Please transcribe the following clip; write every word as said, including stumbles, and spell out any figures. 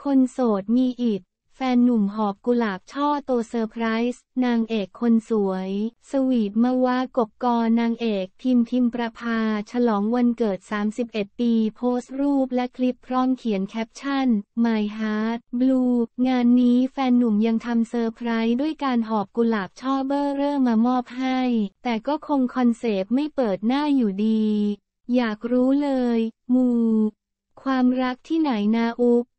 คนโสดมีอิทธิ์แฟนหนุ่มหอบกุหลาบช่อโตเซอร์ไพรส์นางเอกคนสวยสวีทมาวากบกนางเอกพิมพิมประภาฉลองวันเกิดสามสิบเอ็ดปีโพสต์รูปและคลิปพร้อมเขียนแคปชั่น My Heart Blue งานนี้แฟนหนุ่มยังทำเซอร์ไพรส์ด้วยการหอบกุหลาบช่อเบ้อเร่อมามอบให้แต่ก็คงคอนเซปต์ไม่เปิดหน้าอยู่ดีอยากรู้เลยมูความรักที่ไหนนาอุบ